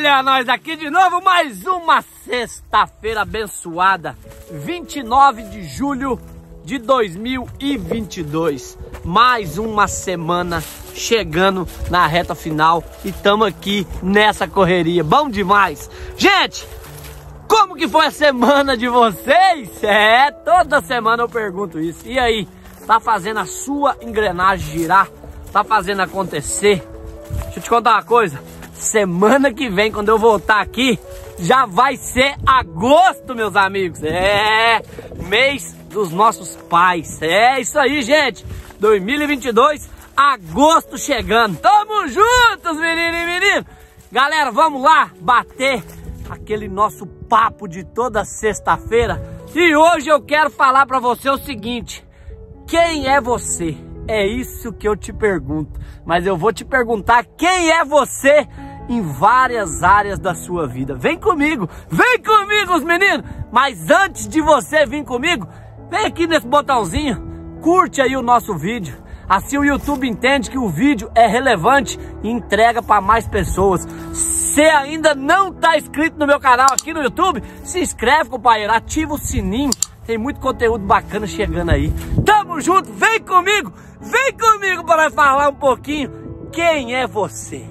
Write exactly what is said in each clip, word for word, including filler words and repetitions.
Olha nós aqui de novo, mais uma sexta-feira abençoada, vinte e nove de julho de dois mil e vinte e dois. Mais uma semana chegando na reta final e estamos aqui nessa correria, bom demais. Gente, como que foi a semana de vocês? É, toda semana eu pergunto isso. E aí, tá fazendo a sua engrenagem girar? Tá fazendo acontecer? Deixa eu te contar uma coisa. Semana que vem, quando eu voltar aqui, já vai ser agosto, meus amigos. É, mês dos nossos pais. É isso aí, gente. dois mil e vinte e dois, agosto chegando. Tamo juntos, menino e menino. Galera, vamos lá bater aquele nosso papo de toda sexta-feira. E hoje eu quero falar pra você o seguinte: quem é você? É isso que eu te pergunto. Mas eu vou te perguntar quem é você em várias áreas da sua vida. Vem comigo, vem comigo, os meninos. Mas antes de você vir comigo, vem aqui nesse botãozinho, curte aí o nosso vídeo. Assim o YouTube entende que o vídeo é relevante e entrega para mais pessoas. Se ainda não está inscrito no meu canal aqui no YouTube, se inscreve, companheiro, ativa o sininho. Tem muito conteúdo bacana chegando aí. Tamo junto, vem comigo, vem comigo para falar um pouquinho quem é você.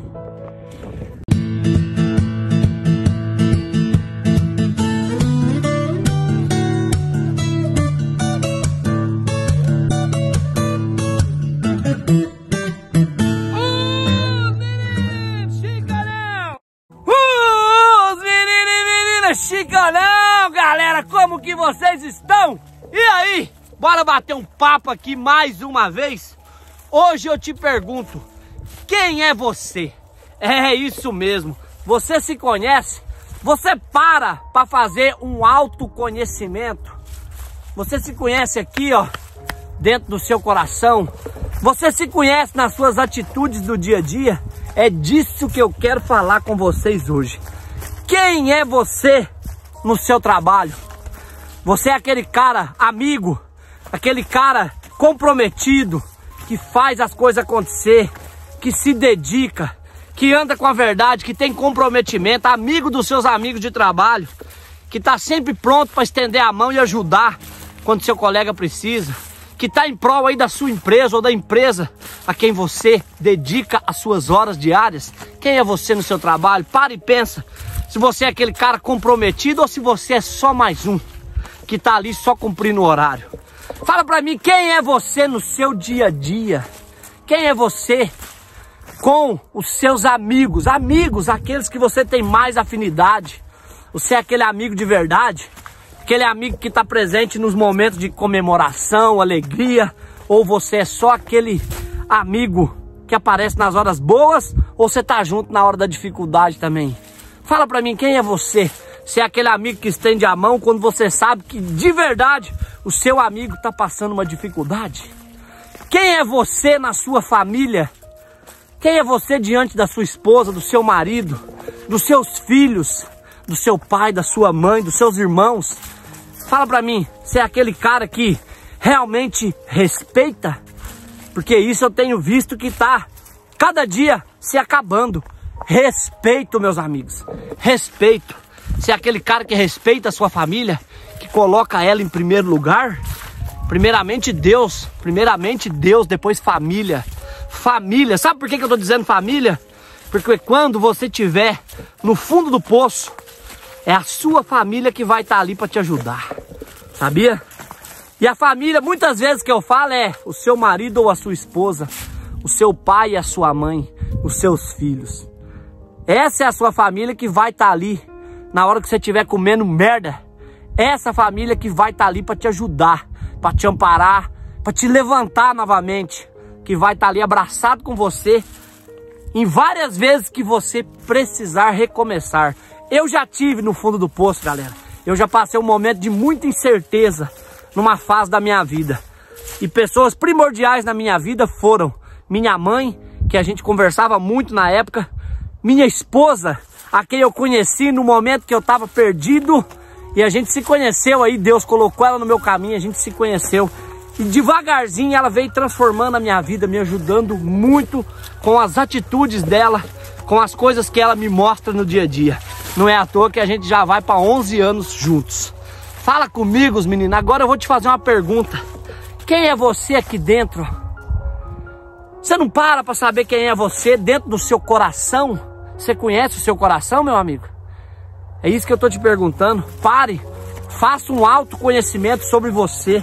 Chicanão, galera, como que vocês estão? E aí, bora bater um papo aqui mais uma vez? Hoje eu te pergunto, quem é você? É isso mesmo, você se conhece? Você para para fazer um autoconhecimento? Você se conhece aqui, ó, dentro do seu coração? Você se conhece nas suas atitudes do dia a dia? É disso que eu quero falar com vocês hoje. Quem é você no seu trabalho? Você é aquele cara amigo, aquele cara comprometido, que faz as coisas acontecer, que se dedica, que anda com a verdade, que tem comprometimento, amigo dos seus amigos de trabalho, que está sempre pronto para estender a mão e ajudar quando seu colega precisa, que está em prol aí da sua empresa ou da empresa a quem você dedica as suas horas diárias. Quem é você no seu trabalho? Para e pensa. Se você é aquele cara comprometido ou se você é só mais um que tá ali só cumprindo o horário. Fala pra mim, quem é você no seu dia a dia? Quem é você com os seus amigos? Amigos, aqueles que você tem mais afinidade. Você é aquele amigo de verdade? Aquele amigo que tá presente nos momentos de comemoração, alegria? Ou você é só aquele amigo que aparece nas horas boas? Ou você tá junto na hora da dificuldade também? Fala pra mim, quem é você? Você é aquele amigo que estende a mão quando você sabe que de verdade o seu amigo tá passando uma dificuldade? Quem é você na sua família? Quem é você diante da sua esposa, do seu marido, dos seus filhos, do seu pai, da sua mãe, dos seus irmãos? Fala pra mim, você é aquele cara que realmente respeita? Porque isso eu tenho visto que tá cada dia se acabando. Respeito, meus amigos, respeito. Você é aquele cara que respeita a sua família, que coloca ela em primeiro lugar? Primeiramente Deus, primeiramente Deus, depois família. Família, sabe por que que eu tô dizendo família? Porque quando você estiver no fundo do poço, é a sua família que vai estar ali para te ajudar, sabia? E a família, muitas vezes que eu falo, é o seu marido ou a sua esposa, o seu pai e a sua mãe, os seus filhos. Essa é a sua família que vai estar ali na hora que você estiver comendo merda. Essa família que vai estar ali para te ajudar, para te amparar, para te levantar novamente, que vai estar ali abraçado com você em várias vezes que você precisar recomeçar. Eu já tive no fundo do poço, galera. Eu já passei um momento de muita incerteza numa fase da minha vida. E pessoas primordiais na minha vida foram minha mãe, que a gente conversava muito na época, minha esposa, a quem eu conheci no momento que eu estava perdido, e a gente se conheceu aí, Deus colocou ela no meu caminho, a gente se conheceu, e devagarzinho ela veio transformando a minha vida, me ajudando muito com as atitudes dela, com as coisas que ela me mostra no dia a dia. Não é à toa que a gente já vai para onze anos juntos. Fala comigo, meninos. Agora eu vou te fazer uma pergunta. Quem é você aqui dentro? Você não para para saber quem é você dentro do seu coração? Você conhece o seu coração, meu amigo? É isso que eu tô te perguntando. Pare, faça um autoconhecimento sobre você.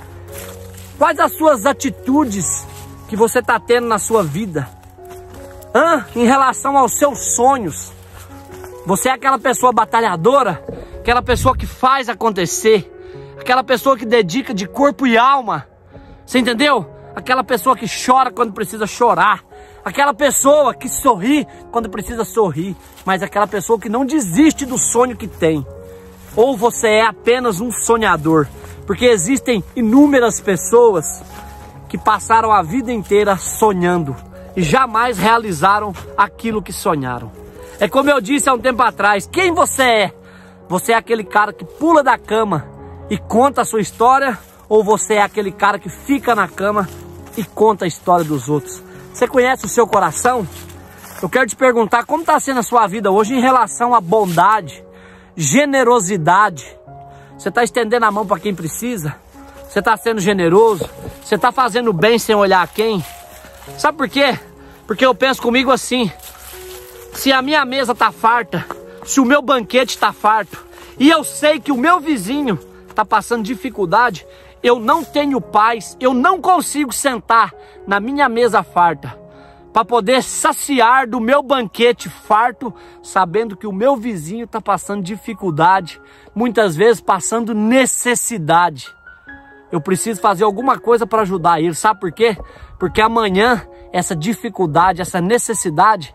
Quais as suas atitudes que você está tendo na sua vida? Hã? Em relação aos seus sonhos. Você é aquela pessoa batalhadora? Aquela pessoa que faz acontecer? Aquela pessoa que dedica de corpo e alma? Você entendeu? Aquela pessoa que chora quando precisa chorar. Aquela pessoa que sorri quando precisa sorrir. Mas aquela pessoa que não desiste do sonho que tem. Ou você é apenas um sonhador? Porque existem inúmeras pessoas que passaram a vida inteira sonhando e jamais realizaram aquilo que sonharam. É como eu disse há um tempo atrás, quem você é? Você é aquele cara que pula da cama e conta a sua história? Ou você é aquele cara que fica na cama e conta a história dos outros? Você conhece o seu coração? Eu quero te perguntar como está sendo a sua vida hoje em relação à bondade, generosidade. Você está estendendo a mão para quem precisa? Você está sendo generoso? Você está fazendo bem sem olhar a quem? Sabe por quê? Porque eu penso comigo assim: se a minha mesa está farta, se o meu banquete está farto, e eu sei que o meu vizinho está passando dificuldade, eu não tenho paz, eu não consigo sentar na minha mesa farta para poder saciar do meu banquete farto, sabendo que o meu vizinho está passando dificuldade, muitas vezes passando necessidade. Eu preciso fazer alguma coisa para ajudar ele. Sabe por quê? Porque amanhã essa dificuldade, essa necessidade,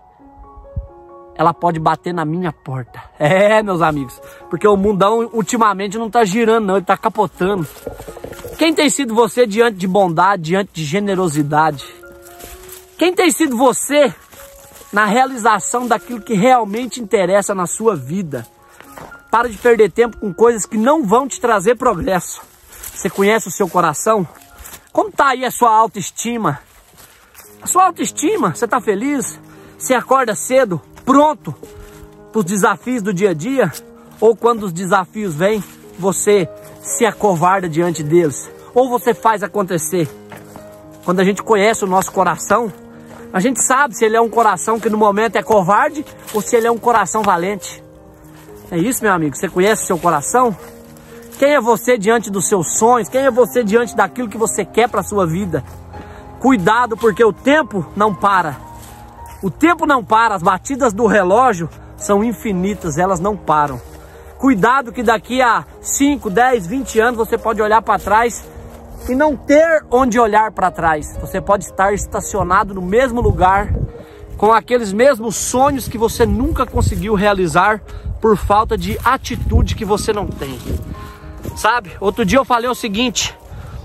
ela pode bater na minha porta. É, meus amigos, porque o mundão ultimamente não está girando não, ele está capotando. Quem tem sido você diante de bondade, diante de generosidade? Quem tem sido você na realização daquilo que realmente interessa na sua vida? Para de perder tempo com coisas que não vão te trazer progresso. Você conhece o seu coração? Como está aí a sua autoestima? A sua autoestima, você está feliz? Você acorda cedo, pronto para os desafios do dia a dia? Ou quando os desafios vêm, você se acovarda diante deles? Ou você faz acontecer? Quando a gente conhece o nosso coração, a gente sabe se ele é um coração que no momento é covarde ou se ele é um coração valente. É isso, meu amigo? Você conhece o seu coração? Quem é você diante dos seus sonhos? Quem é você diante daquilo que você quer para a sua vida? Cuidado, porque o tempo não para. O tempo não para, as batidas do relógio são infinitas, elas não param. Cuidado que daqui a cinco, dez, vinte anos você pode olhar para trás e não ter onde olhar para trás. Você pode estar estacionado no mesmo lugar, com aqueles mesmos sonhos que você nunca conseguiu realizar por falta de atitude que você não tem. Sabe, outro dia eu falei o seguinte: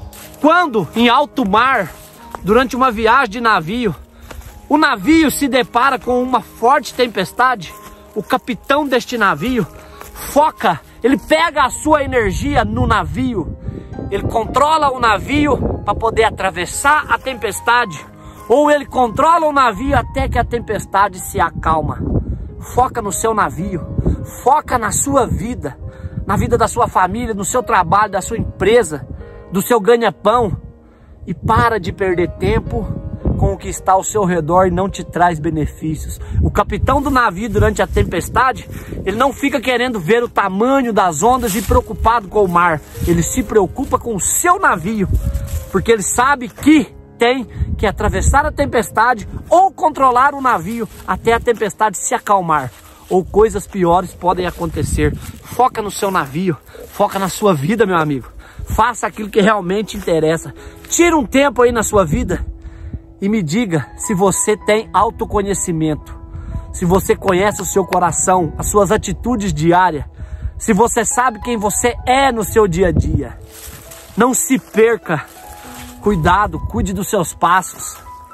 quando em alto mar, durante uma viagem de navio, o navio se depara com uma forte tempestade, o capitão deste navio foca, ele pega a sua energia no navio, ele controla o navio para poder atravessar a tempestade, ou ele controla o navio até que a tempestade se acalma. Foca no seu navio, foca na sua vida, na vida da sua família, no seu trabalho, da sua empresa, do seu ganha-pão, e para de perder tempo com o que está ao seu redor e não te traz benefícios. O capitão do navio, durante a tempestade, ele não fica querendo ver o tamanho das ondas e preocupado com o mar. Ele se preocupa com o seu navio, porque ele sabe que tem que atravessar a tempestade ou controlar o navio até a tempestade se acalmar, ou coisas piores podem acontecer. Foca no seu navio, foca na sua vida, meu amigo. Faça aquilo que realmente interessa. Tira um tempo aí na sua vida e me diga se você tem autoconhecimento, se você conhece o seu coração, as suas atitudes diárias, se você sabe quem você é no seu dia a dia. Não se perca. Cuidado, cuide dos seus passos.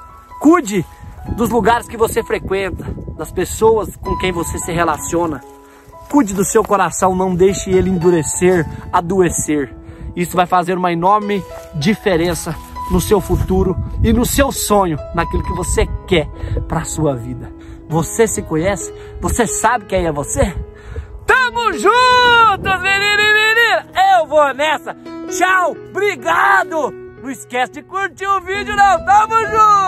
Cuide dos lugares que você frequenta, das pessoas com quem você se relaciona. Cuide do seu coração, não deixe ele endurecer, adoecer. Isso vai fazer uma enorme diferença no seu futuro e no seu sonho, naquilo que você quer para a sua vida. Você se conhece? Você sabe quem é você? Tamo juntos, menino e menina! Eu vou nessa! Tchau! Obrigado! Não esquece de curtir o vídeo não! Tamo junto!